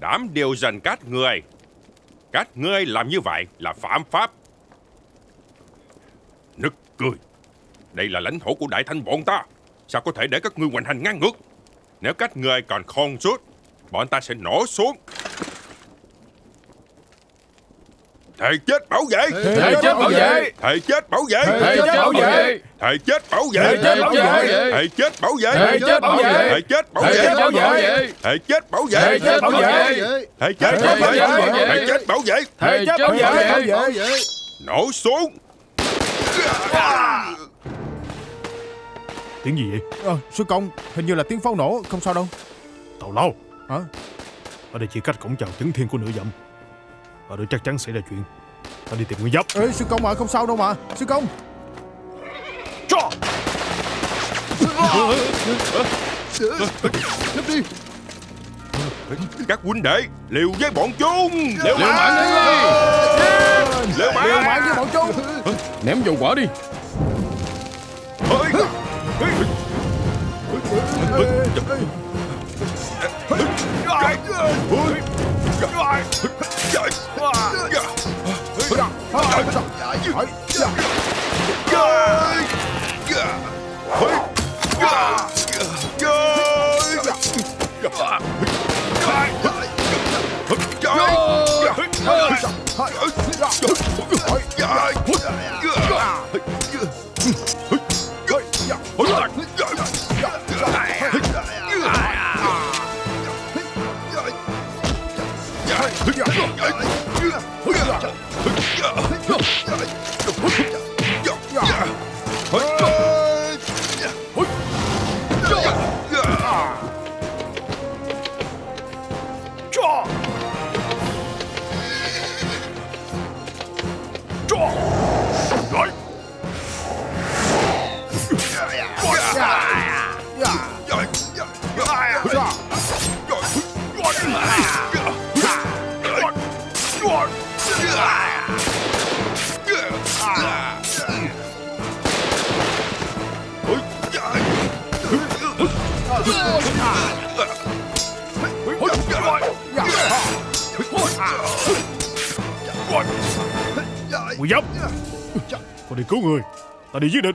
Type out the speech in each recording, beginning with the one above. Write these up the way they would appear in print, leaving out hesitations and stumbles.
Đảm điều dành các người. Các ngươi làm như vậy là phạm pháp. Nực cười. Đây là lãnh thổ của Đại Thanh bọn ta. Sao có thể để các ngươi hoành hành ngang ngược? Nếu các ngươi còn khôn suốt, bọn ta sẽ nổ xuống. Thề chết bảo vệ. Thề chết bảo vệ. Thề chết bảo vệ. Thề chết bảo vệ. Thề chết bảo vệ. Thề chết bảo vệ. Thề chết bảo vệ. Thề chết bảo vệ. Thề chết bảo vệ. Thề chết bảo vệ. Thề chết bảo vệ. Thề chết bảo vệ. Thề chết bảo vệ. Thề chết bảo vệ. Thề chết bảo vệ. Nổ xuống. Tiếng gì vậy? Sư công, hình như là tiếng pháo nổ, không sao đâu. Tào lao. Hả? Ở đây chỉ cách cổng chào Trấn Thiên của nửa dặm. Ở đây chắc chắn xảy ra chuyện. Ta đi tìm Nguyên Giáp. Ê, sư công không sao đâu mà. Sư công. Cho. Nhấp đi. Các huynh đệ liều với bọn chúng. Liều mạng đi. Liều mạng với bọn chúng. Ném dầu quả đi. Nguyên Giáp, con đi cứu người. Ta đi giết địch.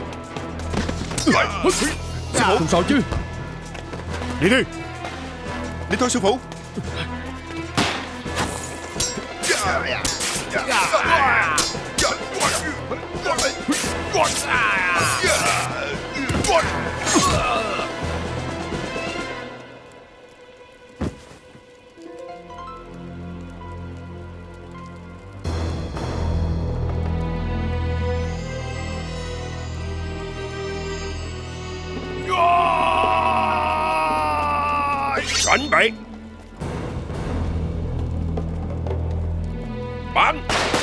Không sao chứ? Đi đi. Đi thôi sư phụ. Chuẩn bị. Bắn.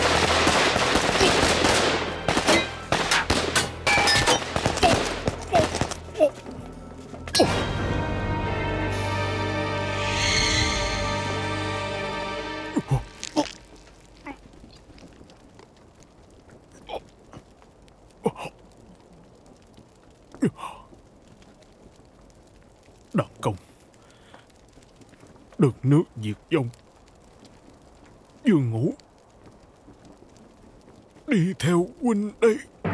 Đặc công. Đất nước diệt vong. Dương Ngũ đi theo huynh đây.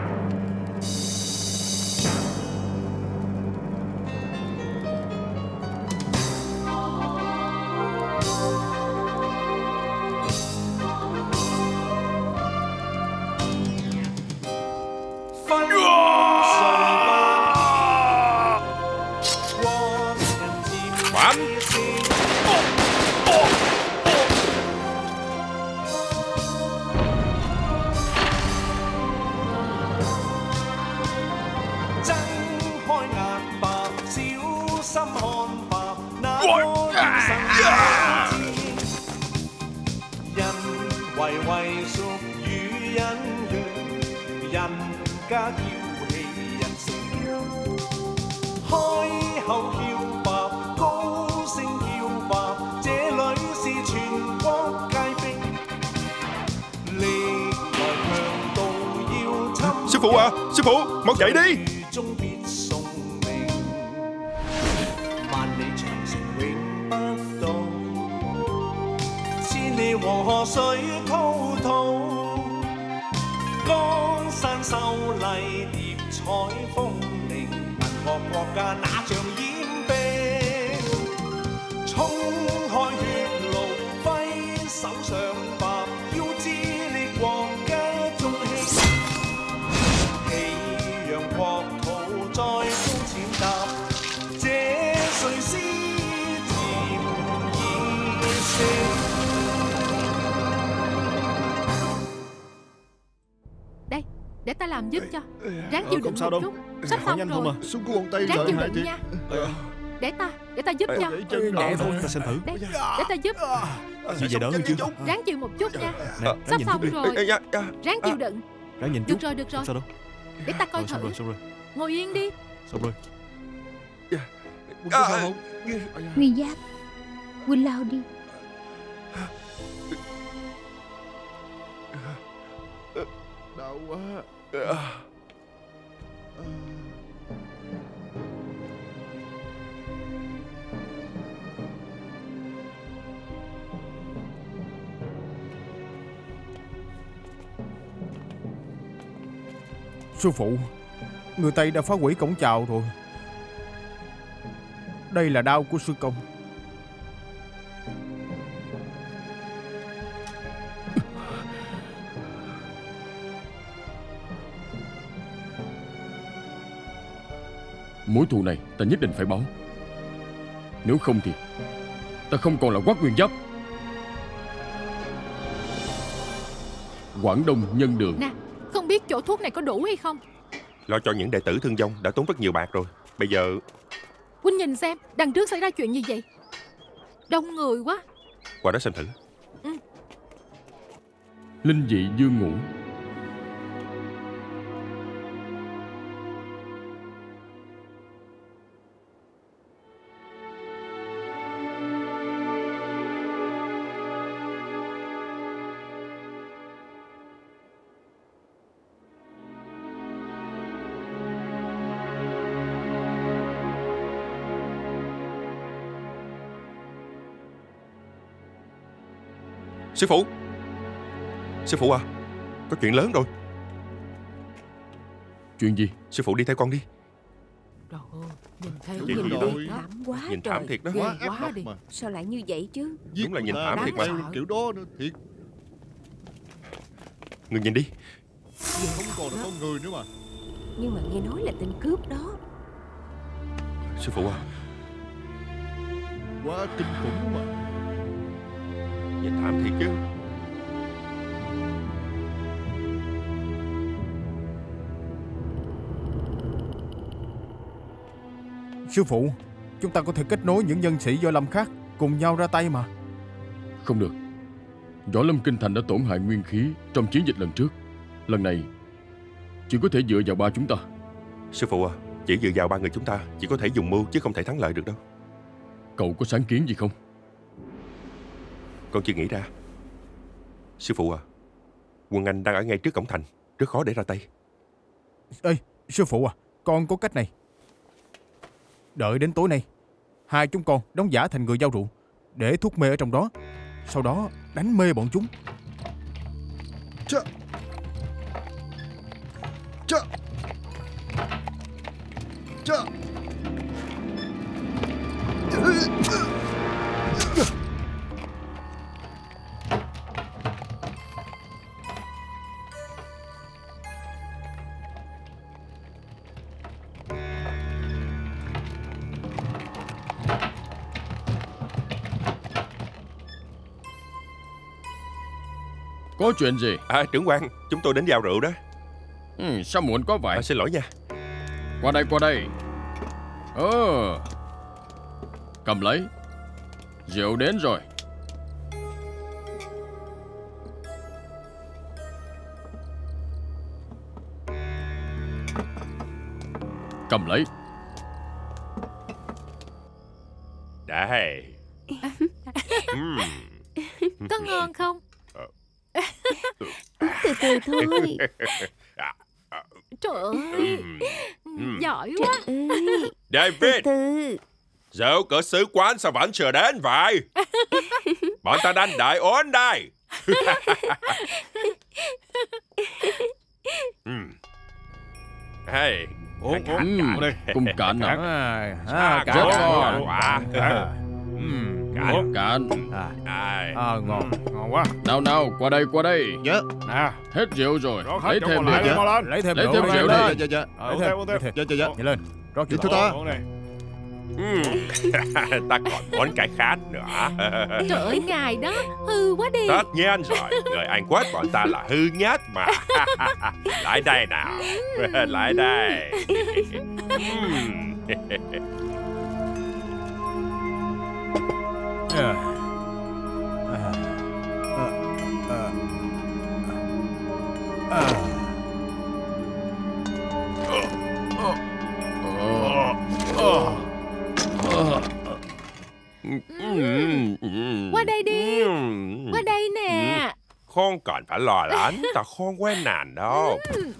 Sư phụ à, sư phụ, mau chạy đi. 黃河水滔滔，江山秀麗，疊彩峰嶺，文學國家那像掩蔽，衝開血路，揮手上白，要致力國家中興，氣揚國土在高踐踏，這誰是漸已識。 Đây, để ta làm giúp cho. Ráng chịu đựng một chút. Sắp xong nhanh không rồi. à? Xuống của con tay Ráng lợi chịu hại đựng thiệt. nha. Để ta giúp cho. Nhẹ thôi, ta xem thử. Đây, để ta giúp. Như vậy đỡ hơn chưa? Ráng chịu một chút nha. Nè, Sắp nhìn xong chút đi. rồi. Ráng chịu đựng. Ráng nhìn chút. Được rồi. Sao đâu? Để ta coi Xong thử. rồi. Ngồi yên đi. Xong rồi. Quân có sao không? Nguyên Giáp, Huynh lao đi. Đau quá. Sư phụ, người Tây đã phá hủy cổng chào rồi. Đây là đao của sư công. Mối thù này ta nhất định phải báo. Nếu không thì ta không còn là Quát Nguyên Giáp. Quảng Đông Nhân Đường. Nè, không biết chỗ thuốc này có đủ hay không? Lo cho những đệ tử thương vong đã tốn rất nhiều bạc rồi. Bây giờ Huynh nhìn xem, đằng trước xảy ra chuyện gì vậy? Đông người quá. qua đó xem thử. Linh dị dương ngũ. Sư phụ! Sư phụ à, có chuyện lớn rồi. Chuyện gì? Sư phụ đi theo con đi. Trời ơi, nhìn thấy Chị nhìn gì đó. đó? Thảm quá Nhìn trời. thảm thiệt đó. Ghê Quá ác quá độc đi. mà. Sao lại như vậy chứ? Đúng là nhìn Giết thảm người thiệt ta mà. quay kiểu đó nữa thiệt. Người nhìn đi. Không còn là con người nữa mà. Nhưng mà nghe nói là tên cướp đó. Sư phụ à, Quá kinh khủng mà. nhìn thảm thiệt chứ. Sư phụ, chúng ta có thể kết nối những nhân sĩ Võ Lâm khác cùng nhau ra tay mà. Không được. Võ Lâm Kinh Thành đã tổn hại nguyên khí trong chiến dịch lần trước. Lần này chỉ có thể dựa vào ba chúng ta. Sư phụ à, chỉ dựa vào ba người chúng ta chỉ có thể dùng mưu chứ không thể thắng lợi được đâu. Cậu có sáng kiến gì không? Con chưa nghĩ ra. Sư phụ à, quân Anh đang ở ngay trước cổng thành, rất khó để ra tay. Ê, sư phụ à, con có cách này. Đợi đến tối nay, hai chúng con đóng giả thành người giao rượu, để thuốc mê ở trong đó, sau đó đánh mê bọn chúng. Chà. Chà. Chà. Có chuyện gì? À, trưởng quan, chúng tôi đến giao rượu đó. Sao muộn quá vậy? Xin lỗi nha. Qua đây. Cầm lấy. Rượu đến rồi. Cầm lấy. Đây. Có ngon không? Từ từ thôi. Trời ơi, giỏi quá. Ơi, David, từ. rượu của sứ quán sao vẫn chưa đến vậy? Bọn ta đang đợi ổn đây. Hey, đây. Cùng cạn nào. Cạn. Rất ngon. Cạn. Cạn. Ngon. Ngon quá. Nào, qua đây. Dạ. Nè, Hết rượu rồi. rót hết Lấy cho thêm còn lại đi. đi, mau lên. Lấy thêm Lấy rượu thêm lên. rượu Dạ đi. dạ. Uống thêm. Dạ dạ. Nhanh lên. Rót Đi rượu. thôi ta. Uống này. Ta còn muốn cái khác nữa. Trời ơi, ngài đó hư quá đi. Tất nhiên rồi, người Anh Quốc bọn ta là hư nhất mà. Lại đây nào. Lại đây. Qua đây đi. Qua đây nè. Không cần phải lo lắng, ta không quen nàng đâu.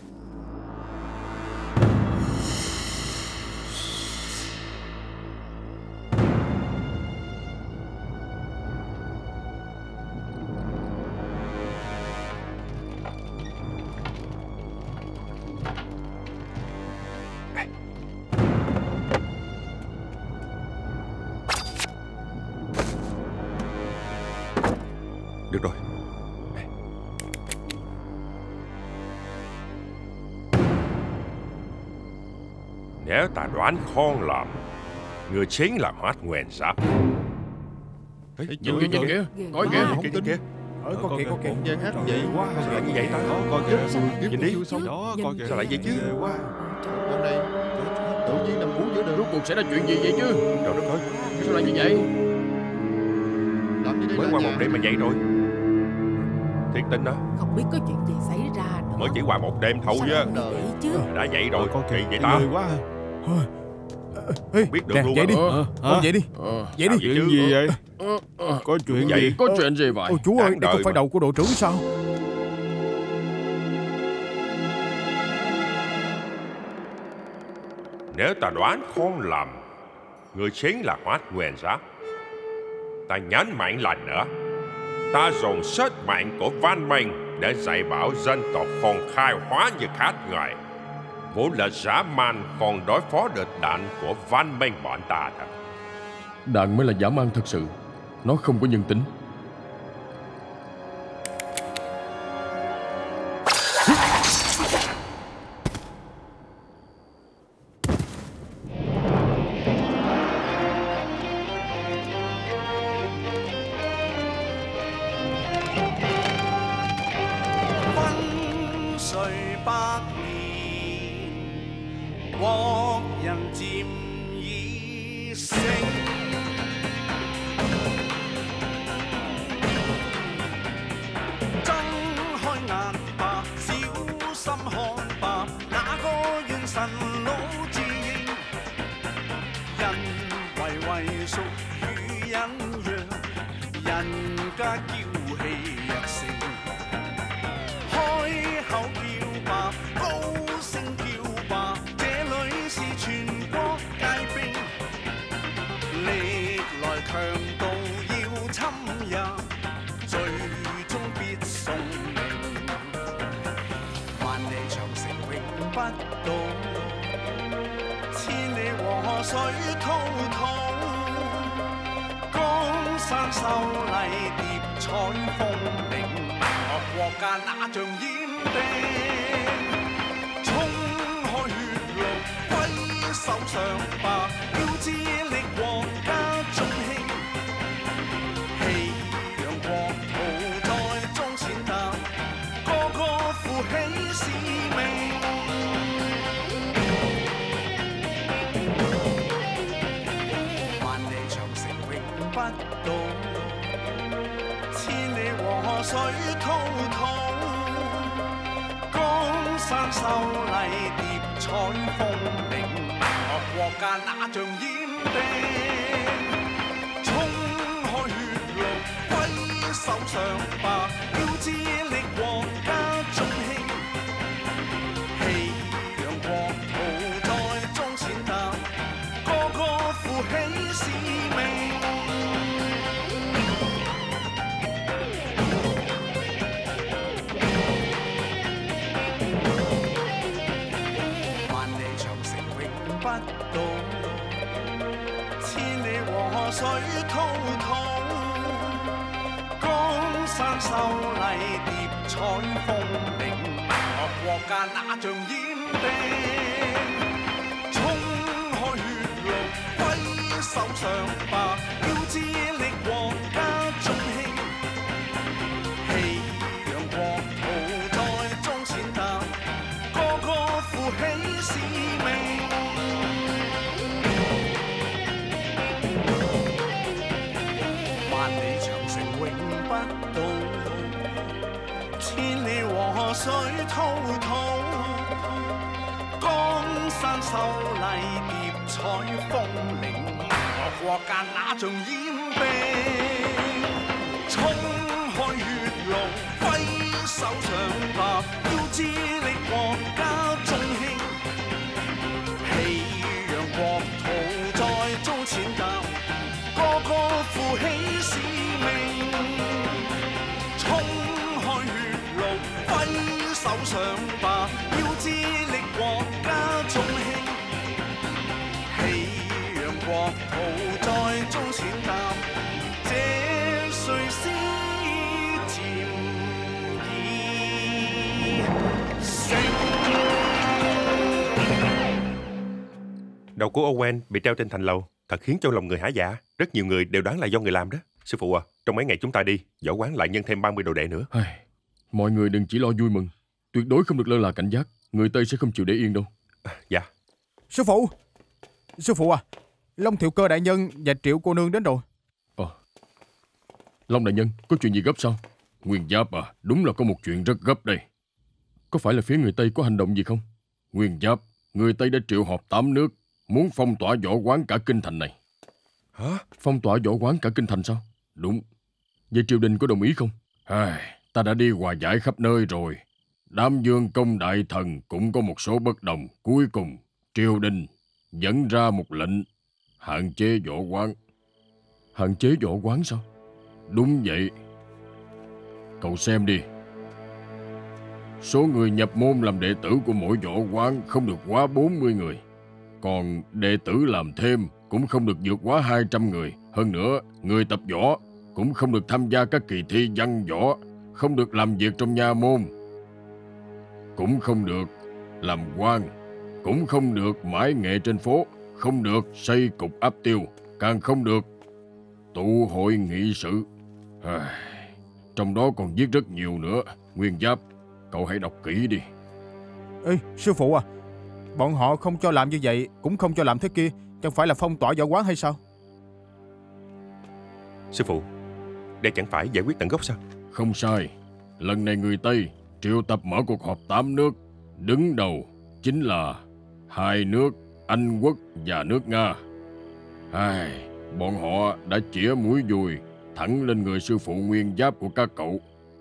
Được rồi. Nếu ta đoán không lầm, người chính là Hoát Nguyên Giáp. Nhìn kìa. Coi kìa. Không tin. Kìa. Có kìa. Không gian hát vậy quá. Sao lại như vậy ta? Coi kìa. Nhìn đi. Đó, coi kìa. Sao lại vậy chứ? Ghê quá. Hôm nay tự nhiên nằm ngủ giữa đường. Rốt cuộc xảy ra chuyện gì vậy chứ? Trời đất ơi, Sao lại như vậy? Làm gì đây mới là qua nhà? một đêm mà vậy rồi. Thiệt tình đó, Không biết có chuyện gì xảy ra nữa. mới chỉ qua một đêm thôi Sao chứ. lại như vậy chứ? Đã vậy rồi, Coi kỳ kìa. vậy ta? Ghê quá. Ê, Biết được nè, luôn vậy á. đi. Con vậy đi. Vậy Sao đi. vậy Chuyện chứ? gì vậy? Có chuyện Vậy gì? Có chuyện gì vậy? Ôi chú ơi, Đáng đây đời không phải mà. đầu của đội trưởng sao? Nếu ta đoán không lầm, người chính là Hoát Nguyên Giáp. Ta nhấn mạnh lần nữa, ta dùng sức mạnh của văn minh để dạy bảo dân tộc không khai hóa như khác người. Vốn là dã man không đối phó được đạn của văn minh bọn ta đâu. Đạn mới là dã man thật sự. Nó không có nhân tính. 分歲百年，國人漸已醒。睜開眼吧，小心看吧，那個元神老自認，人為屬於隱約，人家嬌氣日盛。開口叫吧，高聲叫吧，這裏是全國皆兵，歷來強盜要侵入，最終必送命。萬里長城永不倒，千里黃河水滔滔，江山秀麗疊彩鳳鳴。國家那像煙兵，衝開血路揮手上吧，標誌力國家中興，氣揚國土在中前頭，個個負起使命。萬里長城永不倒。千里黃河水滔滔，江山秀麗疊彩鳳鳴，國家那像煙兵，衝開血路揮手上吧，標誌力國家中興，氣揚國土在中前頭，個個負起使命。 滔滔，江山秀麗疊彩鳳鳴，萬惡國家那像煙兵，衝開血路揮手上白，標誌力國家中興，氣揚國土在中踐踏，個個負起使命。萬里長城永不到，千里和水滔滔，江山秀麗疊彩鳳鳴，萬惡國家那像煙兵，衝開血路揮手上白，標誌力國家中興，氣揚國土在遭踐踏，個個負起使命，衝開血路揮手上白，標誌力國家中興，氣揚國土在遭踐踏，這誰是漸已成。 Đầu của Owen bị treo trên thành lầu, thật khiến cho lòng người hả dạ. Rất nhiều người đều đoán là do người làm đó. Sư phụ à, trong mấy ngày chúng ta đi, võ quán lại nhân thêm 30 đồ đệ nữa. Mọi người đừng chỉ lo vui mừng, tuyệt đối không được lơ là cảnh giác. Người Tây sẽ không chịu để yên đâu. Dạ. Sư phụ à, Long Thiệu Cơ đại nhân và Triệu cô nương đến rồi. Long đại nhân, có chuyện gì gấp sao? Nguyên Giáp à, đúng là có một chuyện rất gấp đây. Có phải là phía người Tây có hành động gì không? Nguyên Giáp, người Tây đã triệu họp 8 nước, muốn phong tỏa võ quán cả kinh thành này. Hả? Phong tỏa võ quán cả kinh thành sao? Đúng. Vậy triều đình có đồng ý không? Ta đã đi hòa giải khắp nơi rồi. Đám Dương Công đại thần cũng có một số bất đồng. Cuối cùng, triều đình dẫn ra một lệnh hạn chế võ quán. Hạn chế võ quán sao? Đúng vậy. Cậu xem đi. Số người nhập môn làm đệ tử của mỗi võ quán không được quá 40 người. Còn đệ tử làm thêm cũng không được vượt quá 200 người. Hơn nữa, người tập võ cũng không được tham gia các kỳ thi văn võ, không được làm việc trong nha môn, cũng không được làm quan, cũng không được mãi nghệ trên phố, không được xây cục áp tiêu, càng không được tụ hội nghị sự. Trong đó còn viết rất nhiều nữa. Nguyên Giáp, cậu hãy đọc kỹ đi. Ê, sư phụ à, bọn họ không cho làm như vậy, cũng không cho làm thế kia, chẳng phải là phong tỏa võ quán hay sao? Sư phụ, đây chẳng phải giải quyết tận gốc sao? Không sai. Lần này người Tây triệu tập mở cuộc họp 8 nước. Đứng đầu chính là 2 nước Anh Quốc và nước Nga. Bọn họ đã chĩa mũi dùi thẳng lên người sư phụ Nguyên Giáp của các cậu.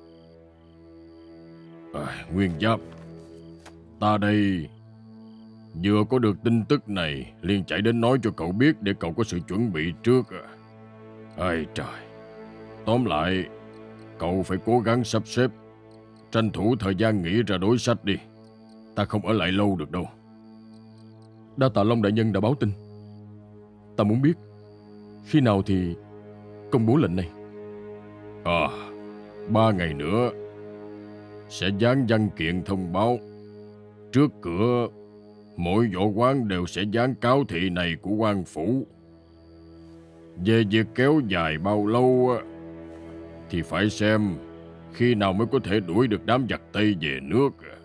Nguyên Giáp, ta đây vừa có được tin tức này, liền chạy đến nói cho cậu biết để cậu có sự chuẩn bị trước. Trời. Tóm lại, cậu phải cố gắng sắp xếp, tranh thủ thời gian nghỉ ra đối sách đi. Ta không ở lại lâu được đâu. Đa tạ Long đại nhân đã báo tin. Ta muốn biết khi nào thì công bố lệnh này. 3 ngày nữa sẽ dán văn kiện thông báo. Trước cửa mỗi võ quán đều sẽ dán cáo thị này của quan phủ. Về việc kéo dài bao lâu thì phải xem khi nào mới có thể đuổi được đám giặc Tây về nước.